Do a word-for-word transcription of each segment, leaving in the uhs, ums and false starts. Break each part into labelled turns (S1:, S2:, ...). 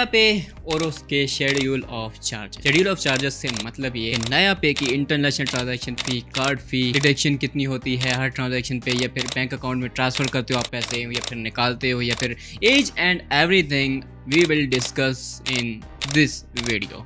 S1: नया पे और उसके schedule of charge. Schedule of charges से मतलब ये नया पे की international transaction fee, card fee, deduction कितनी होती है हर ट्रांजैक्शन पे, या फिर बैंक अकाउंट में ट्रांसफर करते हो आप पैसे, या फिर निकालते हो, या फिर age and everything we will discuss in this video.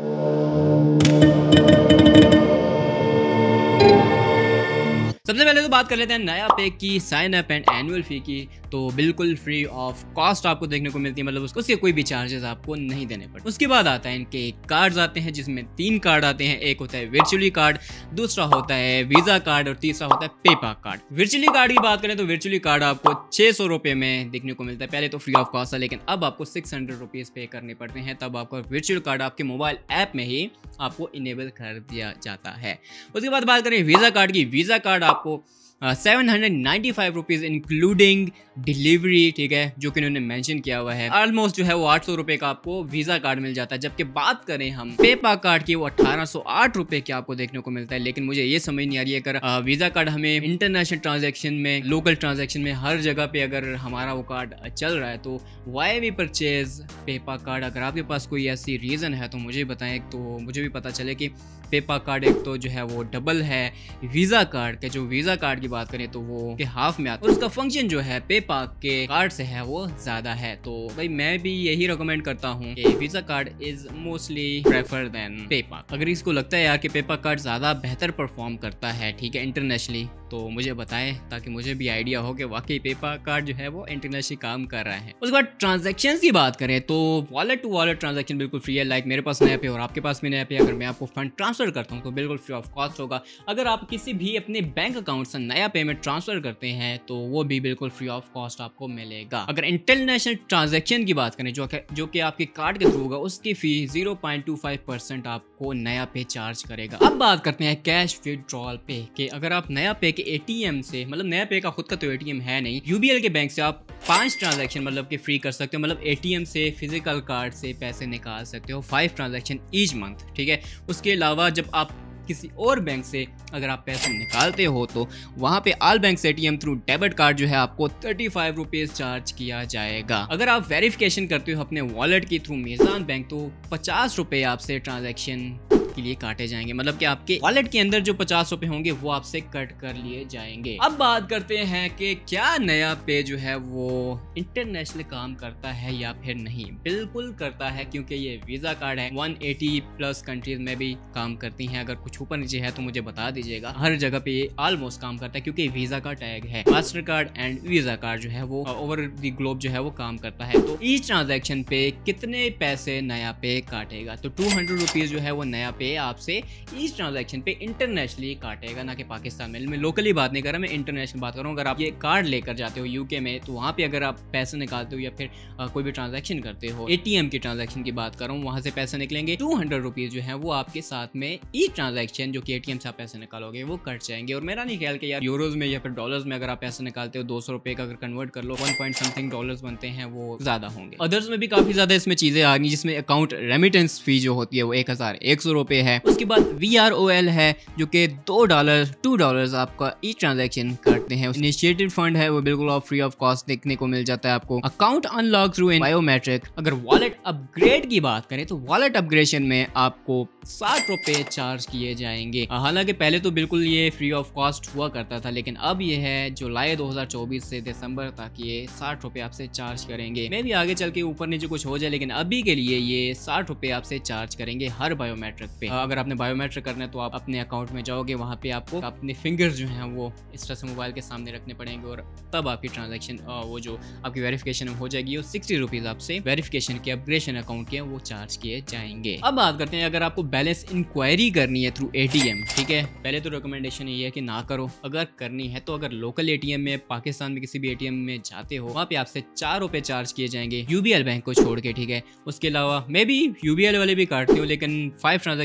S1: सबसे पहले तो बात कर लेते हैं नया पे की sign up and annual fee की। तो बिल्कुल फ्री ऑफ कॉस्ट आपको देखने को मिलती है, मतलब उसके कोई भी चार्जेस आपको नहीं देने पड़ते। उसके बाद आता है इनके कार्ड्स आते हैं, जिसमें तीन कार्ड आते हैं। एक होता है वर्चुअली कार्ड, दूसरा होता है वीजा कार्ड और तीसरा होता है पेपा कार्ड। वर्चुअली कार्ड की बात करें तो वर्चुअली कार्ड आपको छह सौ रुपए में देखने को मिलता है। पहले तो फ्री ऑफ कॉस्ट था, लेकिन अब आपको सिक्स हंड्रेड रुपीज पे करने पड़ते हैं, तब आपको वर्चुअल कार्ड आपके मोबाइल ऐप में ही आपको इनेबल कर दिया जाता है। उसके बाद बात करें वीजा कार्ड की। वीजा कार्ड आपको seven hundred ninety five rupees including delivery, ठीक है, जो कि उन्होंने मेंशन किया हुआ है। ऑलमोस्ट जो है वो आठ सौ रुपए का आपको वीजा कार्ड मिल जाता है। जबकि बात करें हम पेपा कार्ड की, वो अठारह सौ आठ रुपए की आपको देखने को मिलता है। लेकिन मुझे ये समझ नहीं आ रही है, अगर वीजा कार्ड हमें इंटरनेशनल ट्रांजेक्शन में, लोकल ट्रांजेक्शन में, हर जगह पे अगर हमारा वो कार्ड चल रहा है, तो why we purchase PayPak card. अगर आपके पास कोई ऐसी रीजन है तो मुझे बताएं, तो मुझे भी पता चले कि पेपा कार्ड एक तो जो है वो डबल है वीजा कार्ड के। जो वीजा कार्ड की बात करें तो वो के हाफ में आता है, और उसका फंक्शन जो है पेपा के कार्ड से है वो ज्यादा है। तो भाई मैं भी यही रिकमेंड करता हूँ कि Visa card is mostly prefer than PayPak. अगर इसको लगता है यार कि पेपा कार्ड ज्यादा बेहतर परफॉर्म करता है, ठीक है, इंटरनेशनली, तो मुझे बताएं, ताकि मुझे भी आइडिया हो कि वाकई पेपा कार्ड जो है वो इंटरनेशनली काम कर रहा है। उसके बाद ट्रांजैक्शंस की बात करें तो वॉलेट टू वॉलेट ट्रांजैक्शन बिल्कुल फ्री है। लाइक मेरे पास नया पे और आपके पास भी नया पे, अगर मैं आपको फंड ट्रांसफर करता हूँ तो बिल्कुल फ्री ऑफ कॉस्ट होगा। अगर आप किसी भी अपने बैंक अकाउंट से नया पेमेंट ट्रांसफर करते हैं तो वो भी बिल्कुल फ्री ऑफ कॉस्ट आपको मिलेगा। अगर इंटरनेशनल ट्रांजैक्शन की बात करें, जो कि जो कि आपके कार्ड के थ्रू होगा, उसकी fee zero point two five percent आपको नया पे चार्ज करेगा। अब बात करते हैं कैश विड्रॉल पे के। अगर आप नया पे के एटीएम से, मतलब नया पे का खुद का तो एटीएम है नहीं, यूबीएल के बैंक से आप पांच ट्रांजैक्शन मतलब कि फ्री कर सकते हो। मतलब एटीएम से, फिजिकल कार्ड से पैसे निकाल सकते हो, फाइव ट्रांजैक्शन ईच मंथ, ठीक है। उसके अलावा जब आप किसी और बैंक से अगर आप पैसे निकालते हो तो वहां पे all bank ATM through debit card जो है आपको थर्टी फाइव रुपीज चार्ज किया जाएगा। अगर आप वेरिफिकेशन करते हो अपने वॉलेट की थ्रू मीज़ान बैंक, तो पचास रुपए आपसे ट्रांजैक्शन के लिए काटे जाएंगे। मतलब कि आपके वॉलेट के अंदर जो पचास रुपए होंगे वो आपसे कट कर लिए जाएंगे। अब बात करते हैं कि क्या नया पे जो है वो इंटरनेशनल काम करता है या फिर नहीं। बिल्कुल करता है, क्योंकि ये वीजा कार्ड है, एक सौ अस्सी प्लस कंट्रीज में भी काम करती हैं। अगर कुछ ऊपर नीचे है तो मुझे बता दीजिएगा। हर जगह पे ये ऑलमोस्ट काम करता है, क्योंकि वीजा का टैग है। Mastercard and Visa card जो है वो ओवर द ग्लोब जो है वो काम करता है। तो ईच ट्रांजैक्शन पे कितने पैसे नया पे काटेगा, तो टू हंड्रेड रुपीज जो है वो नया पे आपसे इस ट्रांजैक्शन पे इंटरनेशनली काटेगा, ना कि पाकिस्तान में। मैं लोकली बात नहीं कर रहा, मैं इंटरनेशनल बात कर रहा हूँ। अगर आप ये कार्ड लेकर जाते हो यूके में, तो वहाँ पे अगर आप पैसे निकालते हो या फिर आ, कोई भी ट्रांजैक्शन करते हो, एटीएम की ट्रांजैक्शन की बात कर रहा हूँ, वहाँ से पैसे निकलेंगे, टू हंड्रेड रुपीज जो है वो आपके साथ में ई ट्रांजैक्शन जो कि एटीएम से आप पैसे निकालोगे वो कट जाएंगे। और मेरा नहीं ख्याल कि यार यूरोज में या फिर डॉलर्स में अगर आप पैसे निकालते हो, दो सौ रुपए का अगर कन्वर्ट कर लो, वन पॉइंट समथिंग डॉलर्स बनते हैं, वो ज्यादा होंगे। अदर्स में भी काफी ज्यादा इसमें चीजें आ गई, जिसमें अकाउंट रेमिटेंस फी जो होती है वो एक हजार एक सौ रुपए है। उसके बाद वी आर ओ एल है, जो कि दो डॉलर टू डॉलर आपका ई ट्रांजैक्शन करते हैं। इनिशिएटिव फंड है, वो बिल्कुल ऑफ फ्री ऑफ कॉस्ट देखने को मिल जाता है आपको। Account unlock through biometric. अगर वॉलेट अपग्रेड की बात करें तो वॉलेट अपग्रेडेशन में आपको साठ रुपए चार्ज किए जाएंगे। हालांकि पहले तो बिल्कुल ये फ्री ऑफ कॉस्ट हुआ करता था, लेकिन अब ये है जुलाई दो हज़ार चौबीस से दिसंबर तक ये साठ रुपए आपसे चार्ज करेंगे। मे भी आगे चल के ऊपर नीचे कुछ हो जाए, लेकिन अभी के लिए ये साठ रुपए आपसे चार्ज करेंगे हर बायोमेट्रिक पे। अगर आपने बायोमेट्रिक करना है तो आप अपने अकाउंट में जाओगे, वहाँ पे आपको अपने फिंगर्स जो हैं वो इस तरह से मोबाइल के सामने रखने पड़ेंगे, और तब आपकी ट्रांजैक्शन वो जो आपकी वेरिफिकेशन हो जाएगी, वो सिक्सटी रुपीज आपसे वेरिफिकेशन के अपग्रेडेशन अकाउंट के वो चार्ज किए जाएंगे। अब बात करते हैं अगर आपको बैलेंस इंक्वायरी करनी है थ्रू एटीएम, ठीक है। पहले तो रिकमेंडेशन ये है कि ना करो। अगर करनी है तो अगर लोकल एटीएम में, पाकिस्तान में किसी भी एटीएम में जाते हो, वहाँ पे आपसे चार रुपए चार्ज किए जाएंगे यूबीएल बैंक को छोड़ के, ठीक है। उसके अलावा मे भी यूबीएल वाले भी काटते हो, लेकिन फाइव ट्रांजेक्शन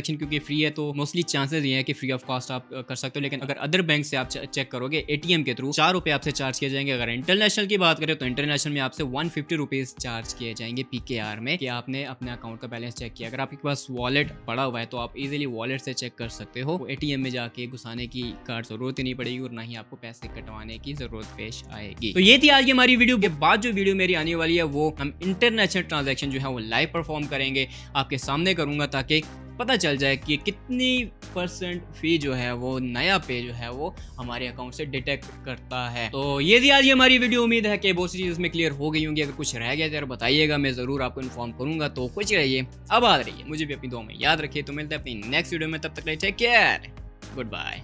S1: ट्रांजेक्शन क्योंकि फ्री है तो मोस्टली चांसेस ये है कि फ्री ऑफ कॉस्ट आप कर सकते हो, लेकिन अगर अदर बैंक से आप चेक करोगे एटीएम के थ्रू चार रुपए आपसे चार्ज किए जाएंगे। अगर इंटरनेशनल की बात करें तो इंटरनेशनल में आपसे वन फिफ्टी रुपीज चार्ज किए जाएंगे पीकेआर में कि आपने अपने अकाउंट का बैलेंस चेक किया। अगर आपके पास वॉलेट पड़ा हुआ है तो आप इजीली वॉलेट से चेक कर सकते हो, एटीएम में जाके घुसाने की कार्ड जरूरत ही नहीं पड़ेगी और ना ही आपको पैसे कटवाने की जरूरत पेश आएगी। तो ये थी आज की हमारी वीडियो। के बाद जो वीडियो मेरी आने वाली है वो हम इंटरनेशनल ट्रांजैक्शन जो है वो लाइव परफॉर्म करेंगे, आपके सामने करूंगा ताकि पता चल जाए कि कितनी परसेंट फी जो है वो नया पे जो है वो हमारे अकाउंट से डिटेक्ट करता है। तो ये थी आज ये हमारी वीडियो। उम्मीद है कि बहुत सी चीज़ इसमें क्लियर हो गई होंगी। अगर कुछ रह गया तो बताइएगा, मैं ज़रूर आपको इन्फॉर्म करूंगा। तो खुश रहिए, आबाद रहिए, मुझे भी अपनी दुआ में याद रखिए। तो मिलते हैं अपनी नेक्स्ट वीडियो में, तब तक टेक केयर, गुड बाय।